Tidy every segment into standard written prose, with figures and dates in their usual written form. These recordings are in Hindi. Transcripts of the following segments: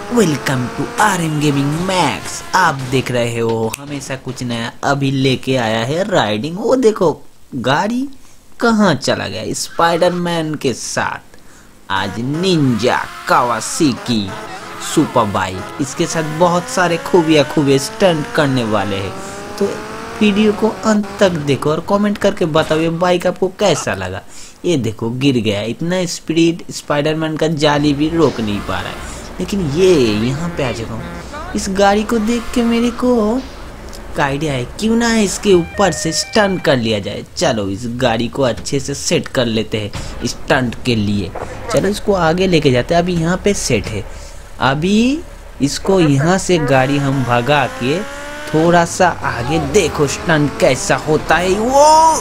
Welcome to RM gaming max. आप देख रहे हो हमेशा कुछ नया अभी लेके आया है राइडिंग। वो देखो गाड़ी कहाँ चला गया स्पाइडरमैन के साथ। आज निंजा कावासाकी सुपर बाइक, इसके साथ बहुत सारे खूबियाँ स्टंट करने वाले हैं। तो वीडियो को अंत तक देखो और कमेंट करके बताओ ये बाइक आपको कैसा लगा। ये देखो गिर गया, इतना स्पीड स्पाइडरमैन का जाली भी रोक नहीं पा रहा है। लेकिन ये यहाँ पे आ चुका हूँ। इस गाड़ी को देख के मेरे को आइडिया है, क्यों ना इसके ऊपर से स्टंट कर लिया जाए। चलो इस गाड़ी को अच्छे से सेट कर लेते हैं स्टंट के लिए। चलो इसको आगे लेके जाते हैं। अभी यहाँ पे सेट है, अभी इसको यहाँ से गाड़ी हम भगा के थोड़ा सा आगे देखो स्टंट कैसा होता है। वो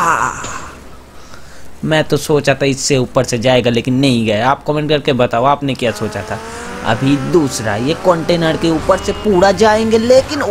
मैं तो सोचा था इससे ऊपर से जाएगा लेकिन नहीं गया। आप कमेंट करके बताओ आपने क्या सोचा था। अभी दूसरा, ये कंटेनर के ऊपर से पूरा जाएंगे लेकिन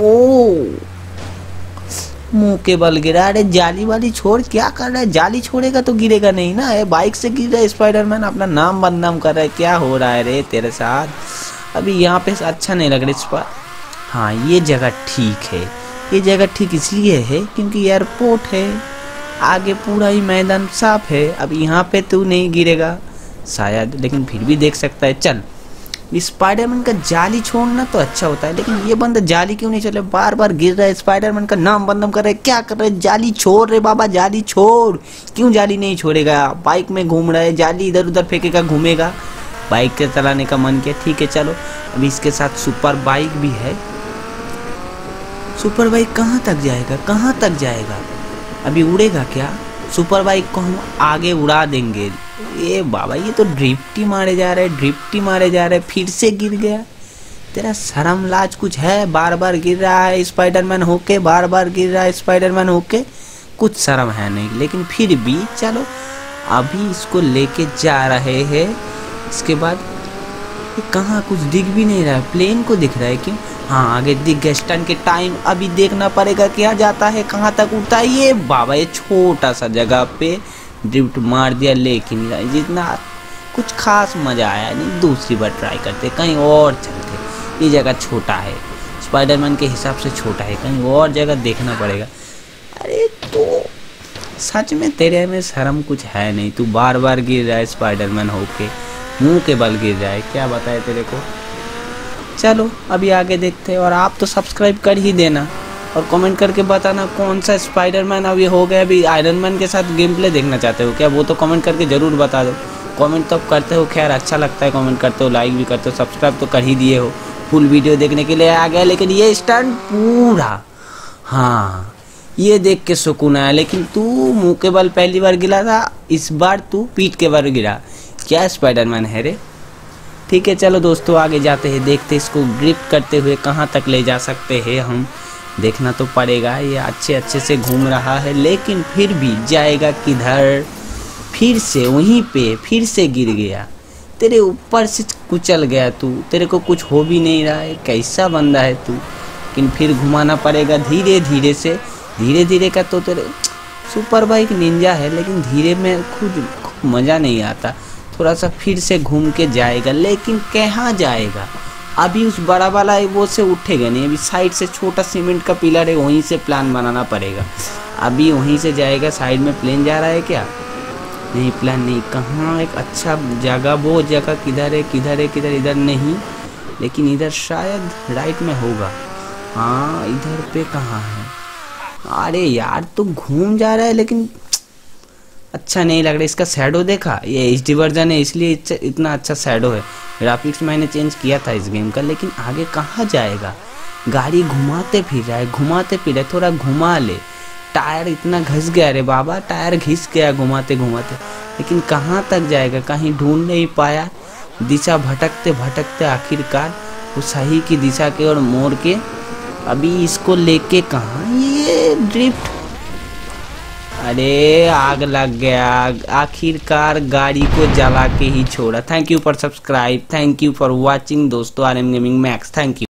मुंह के बल गिरा। अरे जाली वाली छोड़, क्या कर रहा है? जाली छोड़ेगा तो गिरेगा नहीं ना। ये बाइक से गिर रहा है स्पाइडरमैन, अपना नाम बदनाम कर रहा है। क्या हो रहा है रे तेरे साथ? अभी यहाँ पे अच्छा नहीं लग रहा इस पर। हाँ ये जगह ठीक है, ये जगह ठीक इसलिए है क्योंकि एयरपोर्ट है, आगे पूरा ही मैदान साफ है। अब यहाँ पे तू नहीं गिरेगा शायद, लेकिन फिर भी देख सकता है। चल स्पाइडरमैन का जाली छोड़ना तो अच्छा होता है, लेकिन ये बंदा जाली क्यों नहीं चले? बार बार गिर रहा है, स्पाइडरमैन का नाम बदनाम कर रहा है। क्या कर रहे? जाली छोड़ रहे बाबा, जाली छोड़। क्यों जाली नहीं छोड़ेगा? बाइक में घूम रहा है, जाली इधर उधर फेंकेगा, घूमेगा। बाइक के चलाने का मन किया, ठीक है चलो। अभी इसके साथ सुपर बाइक भी है। सुपर बाइक कहाँ तक जाएगा, कहाँ तक जाएगा? अभी उड़ेगा क्या? सुपर बाइक को हम आगे उड़ा देंगे। ये बाबा ये तो ड्रिफ्टी मारे जा रहे, ड्रिफ्टी मारे जा रहे। फिर से गिर गया। तेरा शर्म लाज कुछ है? बार बार गिर रहा है स्पाइडरमैन होके, बार बार गिर रहा है स्पाइडरमैन होके, कुछ शर्म है नहीं। लेकिन फिर भी चलो अभी इसको लेके जा रहे हैं। इसके बाद ये कहाँ कुछ दिख भी नहीं रहा है, प्लेन को दिख रहा है क्यों? हाँ आगे दिख गया। स्टंट के टाइम अभी देखना पड़ेगा क्या जाता है, कहाँ तक उड़ता है। ये बाबा ये छोटा सा जगह पे ड्रिफ्ट मार दिया, लेकिन जितना कुछ खास मजा आया नहीं। दूसरी बार ट्राई करते, कहीं और चलते। ये जगह छोटा है, स्पाइडरमैन के हिसाब से छोटा है, कहीं और जगह देखना पड़ेगा। अरे तो सच में तेरे में शर्म कुछ है नहीं? तू बार बार गिर रहा है स्पाइडरमैन होके, मुंह के बल गिर रहा है। क्या बताए तेरे को? चलो अभी आगे देखते हैं। और आप तो सब्सक्राइब कर ही देना और कमेंट करके बताना कौन सा स्पाइडरमैन अभी हो गया। अभी आयरन मैन के साथ गेम प्ले देखना चाहते हो क्या? वो तो कमेंट करके ज़रूर बता दो। कमेंट तो करते हो, खैर अच्छा लगता है कमेंट करते हो, लाइक भी करते हो, सब्सक्राइब तो कर ही दिए हो। फुल वीडियो देखने के लिए आ गया, लेकिन ये स्टंट पूरा, हाँ ये देख के सुकून आया। लेकिन तू मुँह के बल पहली बार गिरा था, इस बार तू पीठ के बल गिरा। क्या स्पाइडरमैन है रे? ठीक है चलो दोस्तों आगे जाते हैं, देखते इसको ड्रिफ्ट करते हुए कहाँ तक ले जा सकते हैं हम। देखना तो पड़ेगा। ये अच्छे से घूम रहा है लेकिन फिर भी जाएगा किधर? फिर से वहीं पे फिर से गिर गया। तेरे ऊपर से कुचल गया तू, तेरे को कुछ हो भी नहीं रहा है। कैसा बंदा है तू? लेकिन फिर घुमाना पड़ेगा धीरे धीरे से, धीरे धीरे का। तो तेरे सुपर बाइक निंजा है लेकिन धीरे में खुद मज़ा नहीं आता। थोड़ा सा फिर से घूम के जाएगा, लेकिन कहाँ जाएगा? अभी उस बड़ा वाला है वो से उठेगा नहीं। अभी साइड से छोटा सीमेंट का पिलर है, वहीं से प्लान बनाना पड़ेगा। अभी वहीं से जाएगा। साइड में प्लेन जा रहा है क्या? नहीं प्लान नहीं। कहाँ एक अच्छा जगह, वो जगह किधर है? किधर है? किधर? इधर नहीं, लेकिन इधर शायद राइट में होगा। हाँ इधर पे कहाँ है? अरे यार तो घूम जा रहा है लेकिन अच्छा नहीं लग रहा। इसका शैडो देखा? ये HD वर्जन है इसलिए इतना अच्छा शैडो है। ग्राफिक्स मैंने चेंज किया था इस गेम का, लेकिन आगे कहाँ जाएगा? गाड़ी घुमाते फिर रहा है, घुमाते फिर रहा है। थोड़ा घुमा ले। टायर इतना घिस गया रे बाबा, टायर घिस गया घुमाते घुमाते। लेकिन कहाँ तक जाएगा? कहीं ढूंढ नहीं पाया। दिशा भटकते भटकते आखिरकार वो सही की दिशा की ओर मोड़ के अभी इसको लेके कहाँ? ये ड्रिफ्ट, अरे आग लग गया। आखिरकार गाड़ी को जला के ही छोड़ा। Thank you for subscribe, thank you for watching दोस्तों। RM gaming max, thank you.